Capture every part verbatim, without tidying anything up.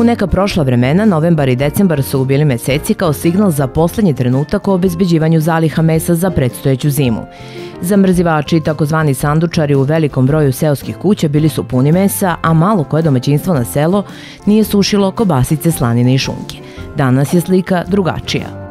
neka prošla vremena, novembar i decembar su bili meseci kao signal za poslednji trenutak o obezbeđivanju zaliha mesa za predstojeću zimu. Zamrzivači i takozvani sandučari u velikom broju seoskih kuća bili su puni mesa, a malo koje domaćinstvo na selo nije sušilo kobasice, slanine i šunke. Danas je slika drugačija.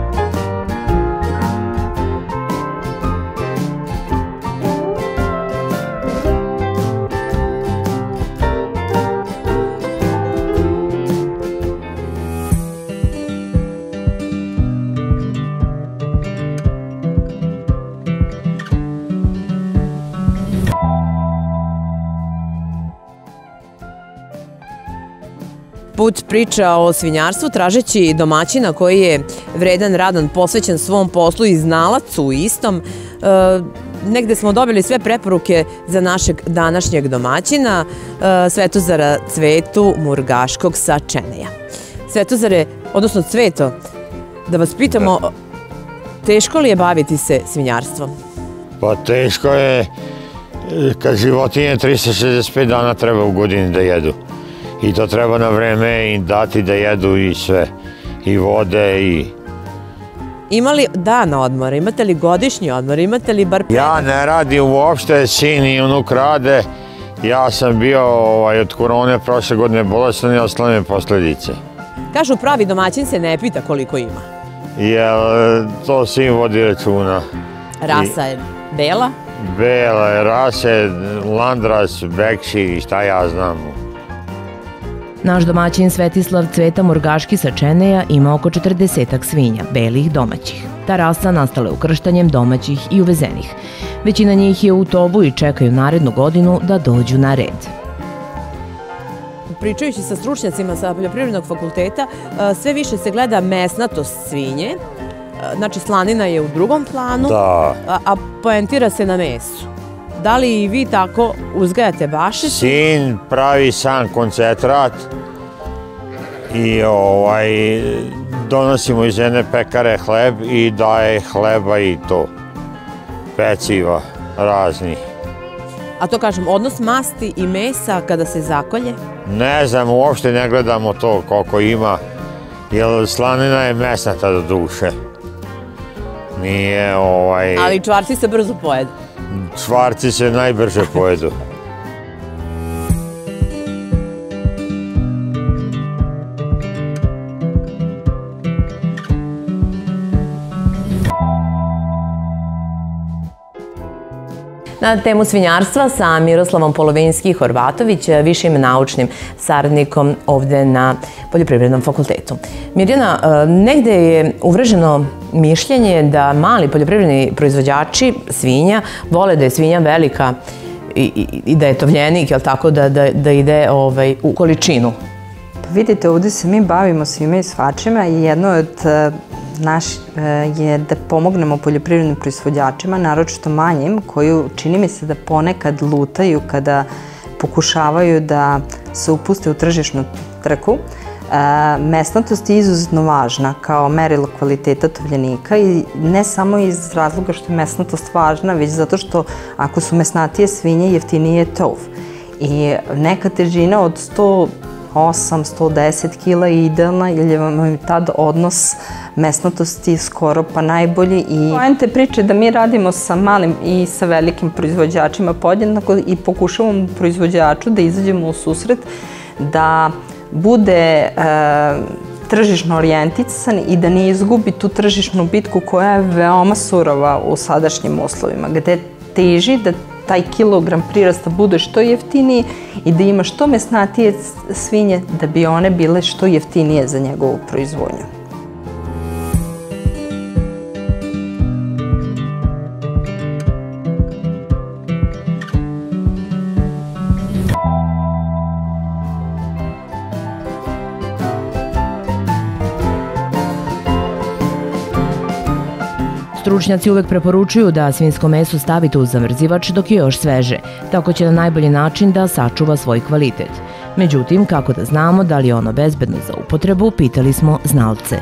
Put priča o svinjarstvu tražeći domaćina koji je vredan, radan, posvećen svom poslu i znalac u istom. Negde smo dobili sve preporuke za našeg današnjeg domaćina, Svetozara Cvetu Murgaškog sa Čeneja. Svetozare, odnosno Cveto, da vas pitamo, teško li je baviti se svinjarstvom? Pa teško je kad životinje trista šezdeset pet dana treba u godini da jedu. I to treba na vreme im dati da jedu i sve, i vode i... Ima li dana odmora, imate li godišnji odmor, imate li bar... Ja ne radim uopšte, sin i unuk rade. Ja sam bio od korone prošle godine bolestan i ostale me posledice. Kažu pravi domaćin se ne pita koliko ima. Jer to sin vodi računa. Rasa je bela? Bela je rase, landras, bekši i šta ja znam. Naš domaćin Svetislav Cveta Murgaški sa Čeneja ima oko četrdesetak svinja, belih domaćih. Ta rasa nastala je ukrštanjem domaćih i uvezenih. Većina njih je u tovu i čekaju narednu godinu da dođu na red. Pričajući sa stručnjacima sa Poljoprivrednog fakulteta, sve više se gleda mesnatost svinje. Znači, slanina je u drugom planu, a poentira se na mesu. Da li i vi tako uzgajate bašicu? Sin pravi sam koncentrat i donosimo iz jedne pekare hleb i daje hleba i to, peciva raznih. A to kažem, odnos masti i mesa kada se zakolje? Ne znam, uopšte ne gledamo to koliko ima, jer slanina je mesnata do duše. Nije ovaj... Ali čvarci se brzo pojedu. Čvarci se najbrže pojedu. Na temu svinjarstva sa Miroslavom Polovinski-Horvatović, višim naučnim saradnikom ovde na Poljoprivrednom fakultetu. Mirjana, negde je uvreženo mišljenje da mali poljoprivredni proizvođači svinja vole da je svinja velika i da je tovljenik, jel tako, da ide u količinu. Vidite, ovde se mi bavimo svime i svačima i jedno od naš je da pomognemo poljoprivrednim proizvođačima, naročito manjim, koji čini mi se da ponekad lutaju kada pokušavaju da se upuste u tržišnu trku. Mesnatost je izuzetno važna kao merilo kvaliteta tovljenika i ne samo iz razloga što je mesnatost važna, već zato što ako su mesnatije svinje, jeftinije je tov. I neka težina od sto osam do sto deset kila je idealna jer vam je tad odnos mesnatosti skoro pa najbolji. Poenta priče da mi radimo sa malim i sa velikim proizvođačima podjednako i pokušavamo proizvođaču da izađemo u susret, da bude tržišno orijentisan i da ne izgubi tu tržišnu bitku koja je veoma surova u sadašnjim uslovima, gde teži da taj kilogram prirasta bude što jeftiniji i da ima što mesnatije svinje da bi one bile što jeftinije za njegovu proizvodnju. Stručnjaci uvek preporučuju da svinjsko meso stavite u zamrzivač dok je još sveže, tako će na najbolji način da sačuva svoj kvalitet. Međutim, kako da znamo da li je ono bezbedno za upotrebu, pitali smo znalce.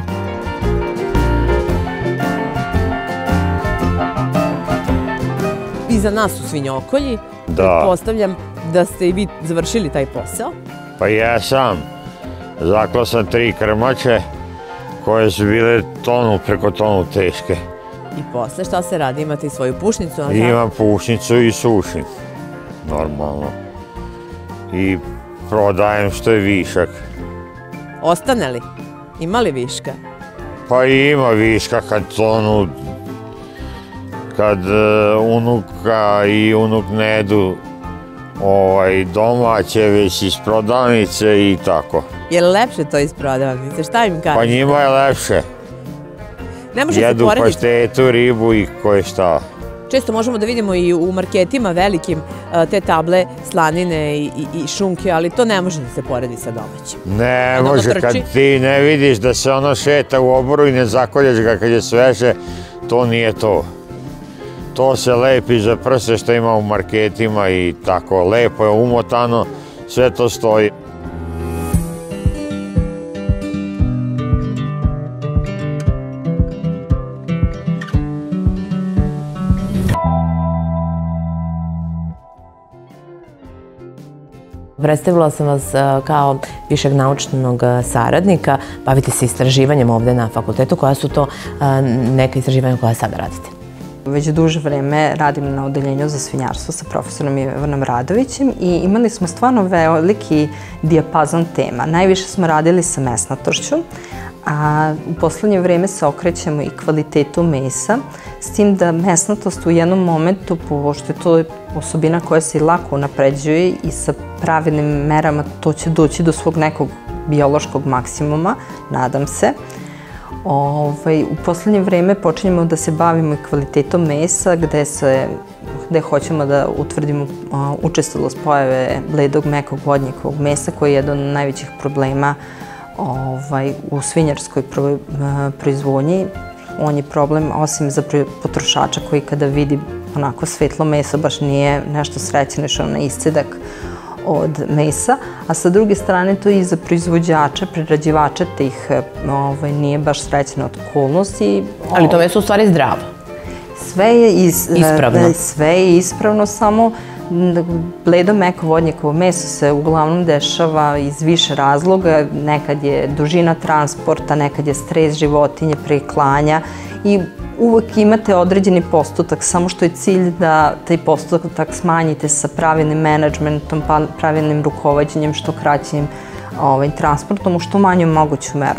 Iza nas su svinjokolji. Da. Postavljam da ste i vi završili taj posao. Pa jesam. Zaklao sam tri krmače koje su bile tonu, preko tonu teške. I posle šta se radi? Imate i svoju pušnicu? Imam pušnicu i sušim, normalno. I prodajem što je višak. Ostane li? Ima li viška? Pa ima viška kad onu, kad unuka i unuk ne jedu domaće, već iz prodavnice i tako. Je li lepše to iz prodavnice? Šta im kažete? Pa njima je lepše. Jedu paštetu, ribu i koje šta. Često možemo da vidimo i u marketima velikim te table slanine i šunke, ali to ne može da se poredi sa domaćim. Ne može, kad ti ne vidiš da se ono šeta u oboru i ne zakolješ ga kad je sveže, to nije to. To se lepi za prse što ima u marketima i tako, lepo je umotano, sve to stoji. Predstavila sam vas kao višeg naučnog saradnika, bavite se istraživanjem ovde na fakultetu. Koja su to neka istraživanja koja sada radite? Već duže vreme radim na odeljenju za svinjarstvo sa profesorom Ivanom Radovićem i imali smo stvarno veliki dijapazon tema. Najviše smo radili sa mesnatošću, a u poslednje vreme se okrećemo i kvalitetu mesa, s tim da mesnatost u jednom momentu, pošto je to osobina koja se lako unapređuje i sa pravilnim merama to će doći do svog nekog biološkog maksimuma, nadam se. U poslednje vreme počinjemo da se bavimo i kvalitetom mesa, gde hoćemo da utvrdimo učestalost pojave bledog mekog vodnjikovog mesa, koji je jedan od najvećih problema u svinjarskoj proizvodnji. On je problem, osim za potrošača koji kada vidi onako svetlo meso, baš nije nešto srećan, išao na iscedak od mesa, a sa druge strane to i za proizvođača, prerađivača tih nije baš srećna okolnost. Ali to meso u stvari zdravo? Sve je ispravno. Sve je ispravno, samo bledo meko vodnjikovo meso se uglavnom dešava iz više razloga. Nekad je dužina transporta, nekad je stres životinje pre klanja i uvek imate određeni postotak, samo što je cilj da taj postotak smanjite sa pravilnim menadžmentom, pravilnim rukovođenjem, što kraćim transportom u što manju moguću meru.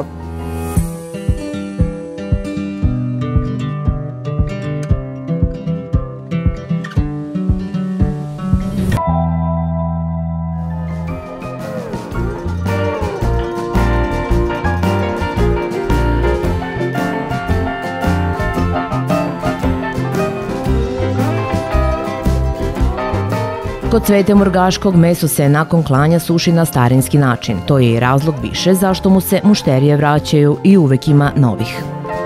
Kod Cvete Murgaškog meso se nakon klanja suši na starinski način. To je i razlog više zašto mu se mušterije vraćaju i uvek ima novih.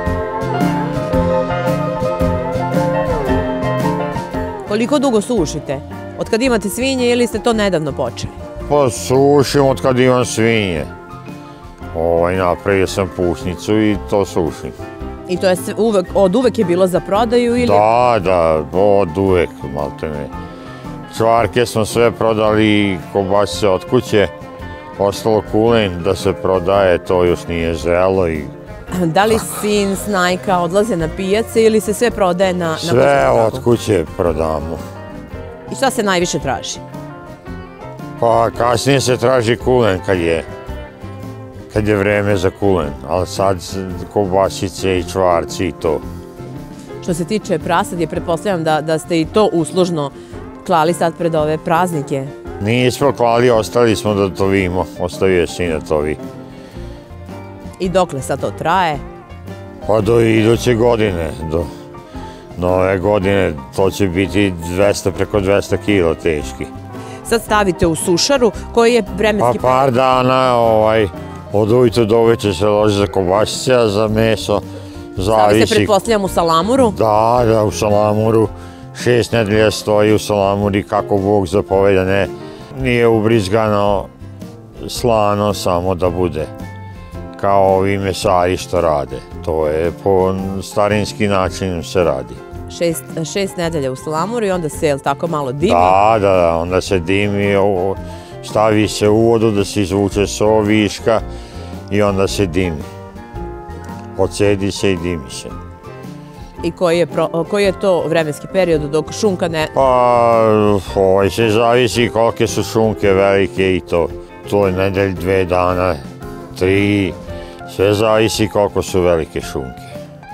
Koliko dugo sušite? Od kad imate svinje ili ste to nedavno počeli? Pa sušim od kad imam svinje. Napravio sam pušnicu i to sušim. I to je od uvek je bilo za prodaju ili? Da, da, od uvek, malte ne. Čvarke smo sve prodali, kobasice od kuće, ostalo kulen da se prodaje, to još nije zrelo. Da li sin, snajka odlaze na pijace ili se sve prodaje na kuću? Sve od kuće prodamo. I šta se najviše traži? Pa kasnije se traži kulen kad je, kad je vreme za kulen, ali sad kobasice i čvarci i to. Što se tiče prasadje, pretpostavljam da ste i to uslužno klali sad pred ove praznike? Nismo klali, ostali smo da tovimo. Ostavio je sin da tovi. I dokle sad to traje? Pa do iduće godine. Do nove godine to će biti dvesta, preko dvesta kila teški. Sad stavite u sušaru koji je vremenski... Pa par dana, od ujutru do uveče se loži za kobasice, a za meso zavisi... Stavi se, pretpostavljam, u salamuru? Da, da, u salamuru. Šest nedelja stoji u salamuri kako Bog zapoveda, ne, nije ubrizgano slano samo da bude, kao ovi mesari što rade. To je po starinski način se radi. Šest nedelja u salamuri i onda se, jel tako, malo dimi? Da, da, onda se dimi, stavi se u vodu da se izvuče so viška i onda se dimi. Ocedi se i dimi se. I koji je, pro, koji je to vremenski period dok šunka ne... Pa, ovaj se zavisi kolike su šunke velike i to. To je nedelj, dve dana, tri, sve zavisi koliko su velike šunke.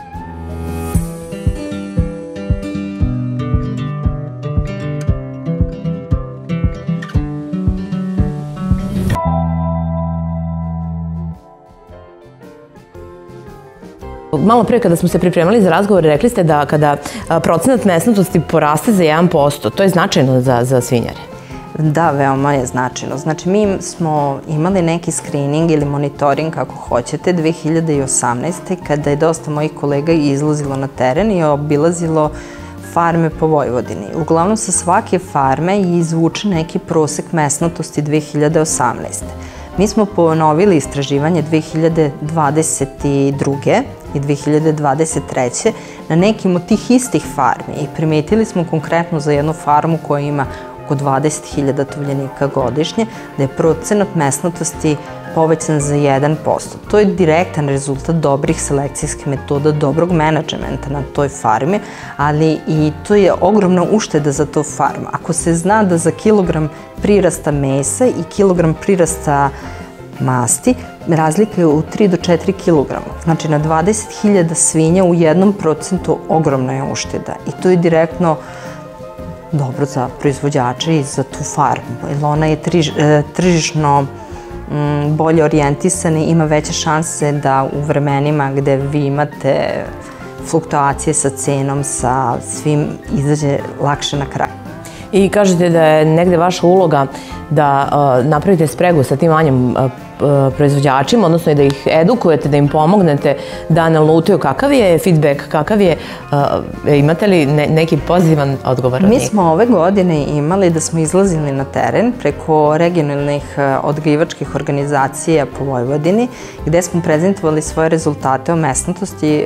Malo pre kada smo se pripremali za razgovor, rekli ste da kada procenat mesnatosti poraste za jedan posto, to je značajno za, za svinjare. Da, veoma je značajno. Znači, mi smo imali neki screening ili monitoring, kako hoćete, dve hiljade osamnaeste. kada je dosta mojih kolega izlazilo na teren i obilazilo farme po Vojvodini. Uglavnom, sa svake farme je izvučen neki prosek mesnatosti dve hiljade osamnaeste. Mi smo ponovili istraživanje dve hiljade dvadeset druge i dve hiljade dvadeset treće na nekim od tih istih farmi i primetili smo konkretno za jednu farmu koja ima oko dvadeset hiljada tovljenika godišnje, da je procenat mesnatosti povećan za jedan posto. To je direktan rezultat dobrih selekcijskih metoda, dobrog menadžmenta na toj farmi, ali i to je ogromna ušteda za tu farmu. Ako se zna da za kilogram prirasta mesa i kilogram prirasta masti, razlika je u tri do četiri kilograma. Znači, na dvadeset hiljada svinja u jednom procentu ogromna je ušteda i to je direktno dobro za proizvođače i za tu farmu, jer ona je tržišno bolje orijentisana i ima veće šanse da u vremenima gde vi imate fluktuacije sa cenom, sa svim, izađe lakše na kraj. I kažete da je negde vaša uloga da napravite spregu sa tim manjim proizvođačima, odnosno i da ih edukujete, da im pomognete da nalutaju. Kakav je feedback, kakav je, imate li neki pozitivan odgovor od njih? Mi smo ove godine imali da smo izlazili na teren preko regionalnih odgajivačkih organizacija po Vojvodini, gde smo prezentovali svoje rezultate o mesnatosti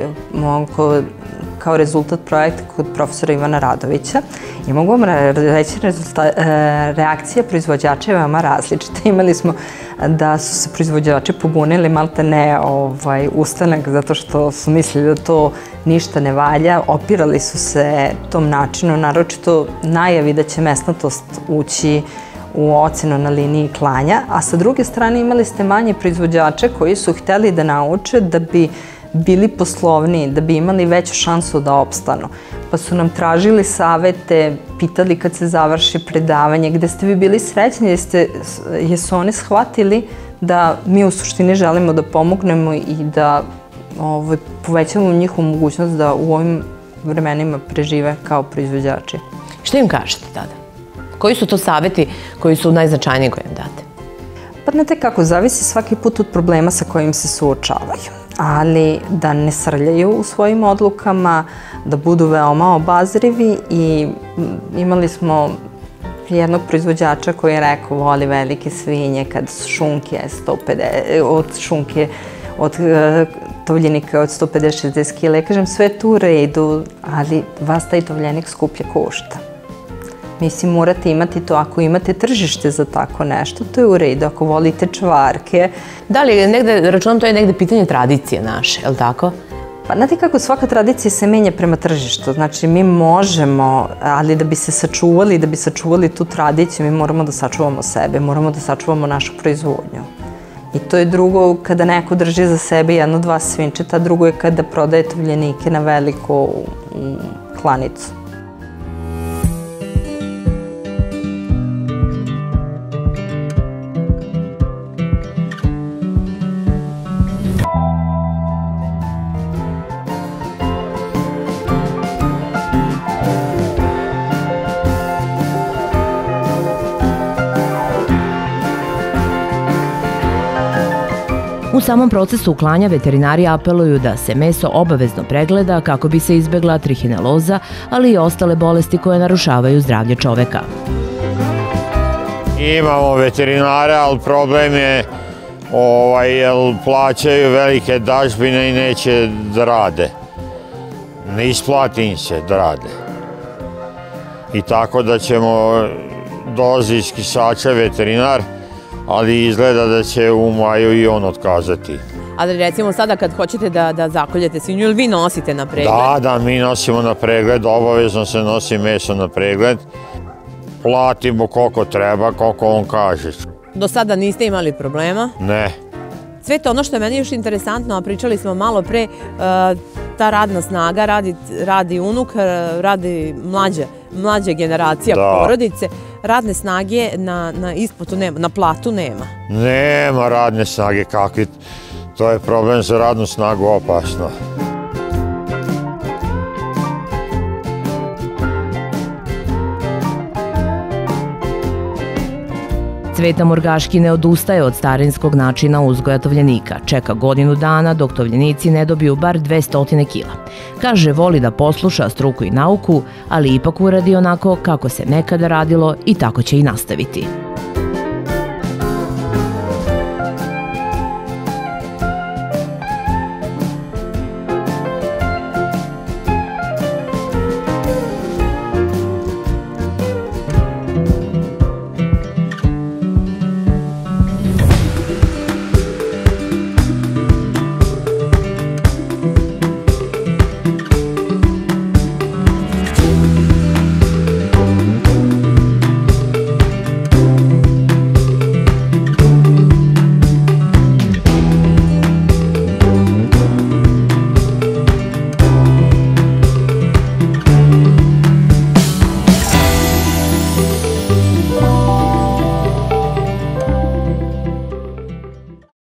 kao rezultat projekta kod profesora Ivana Radovića. I mogu vam reći, reakcija proizvođača je veoma različita. Imali smo da su se proizvođači pobunili, malte ne ustanak, zato što su mislili da to ništa ne valja. Opirali su se tom načinu, naročito najavi da će mesnatost ući u ocenu na liniji klanja, a sa druge strane imali ste manje proizvođače koji su hteli da nauče da bi bili poslovniji, da bi imali veću šansu da opstanu. Pa su nam tražili savete, pitali kad se završi predavanje, gde ste vi bili srećni, jesu oni shvatili da mi u suštini želimo da pomognemo i da povećamo njihovu mogućnost da u ovim vremenima prežive kao proizvođači. Što im kažete tada? Koji su to saveti koji su najznačajniji koje im date? Pa znate kako, zavisi svaki put od problema sa kojim se suočavaju. Ali da ne srljaju u svojim odlukama, da budu veoma obazrivi i imali smo jednog proizvođača koji je rekao voli velike svinje kad su šunke sto pedeset, od šunke, od tovljenika od sto pedeset do šezdeset kila. Ja kažem sve tu u redu, ali vas taj tovljenik skuplje košta. Mislim, morate imati to, ako imate tržište za tako nešto, to je u redu, ako volite čvarke. Da li negde, računam, to je negde pitanje tradicije naše, je li tako? Pa, znate kako, svaka tradicija se menja prema tržištu. Znači, mi možemo, ali da bi se sačuvali, da bi sačuvali tu tradiciju, mi moramo da sačuvamo sebe, moramo da sačuvamo našu proizvodnju. I to je drugo kada neko drži za sebe jedno, dva svinčeta, drugo je kada prodaje tovljenike na veliku klanicu. U samom procesu klanja veterinari apeluju da se meso obavezno pregleda kako bi se izbegla trihineloza, ali i ostale bolesti koje narušavaju zdravlje čoveka. Imamo veterinare, ali problem je jer plaćaju velike dažbine i neće da rade. Ne isplati im se da rade. I tako da ćemo dolazi iz Kisača veterinar, ali izgleda da će u maju i on otkazati. Ali recimo sada kad hoćete da, da zakoljete svinju, ili vi nosite na pregled? Da, da, mi nosimo na pregled, obavezno se nosi meso na pregled. Platimo koliko treba, koliko on kaže. Do sada niste imali problema? Ne. Cvete, ono što je meni još interesantno, a pričali smo malo pre, ta radna snaga, radi, radi unuk, radi mlađa, mlađa generacija porodice, radne snage na, na ispotu nema, na platu nema. Nema radne snage, kakvi, to je problem za radnu snagu opasno. Cveta Morgaški ne odustaje od starinskog načina uzgoja tovljenika. Čeka godinu dana dok tovljenici ne dobiju bar dvesta kila. Kaže, voli da posluša struku i nauku, ali ipak uradi onako kako se nekada radilo i tako će i nastaviti.